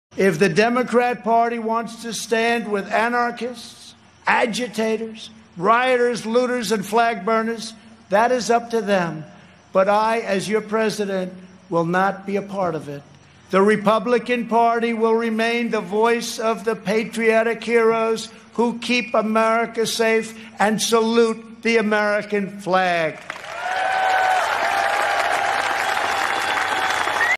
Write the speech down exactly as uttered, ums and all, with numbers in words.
If the Democrat Party wants to stand with anarchists, agitators, rioters, looters, and flag burners, that is up to them. But I, as your president, will not be a part of it. The Republican Party will remain the voice of the patriotic heroes who keep America safe and salute the American flag.